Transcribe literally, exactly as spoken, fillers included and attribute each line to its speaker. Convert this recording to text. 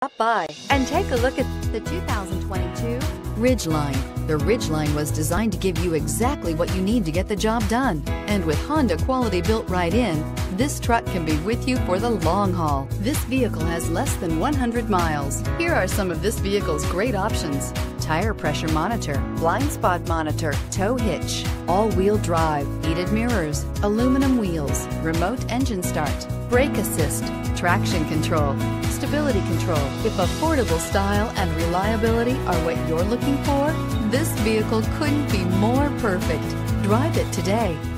Speaker 1: Stop by and take a look at the two thousand twenty-two Ridgeline. The Ridgeline was designed to give you exactly what you need to get the job done. And with Honda quality built right in, this truck can be with you for the long haul. This vehicle has less than one hundred miles. Here are some of this vehicle's great options: tire pressure monitor, blind spot monitor, tow hitch, all-wheel drive, heated mirrors, aluminum wheels, remote engine start, brake assist, traction control, stability control. If affordable style and reliability are what you're looking for, this vehicle couldn't be more perfect. Drive it today.